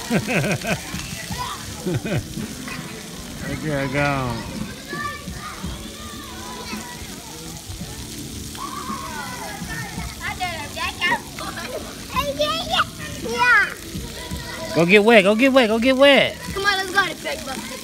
Okay, go. Yeah. Go get wet. Go get wet. Go get wet. Come on, let's go to the big bucket.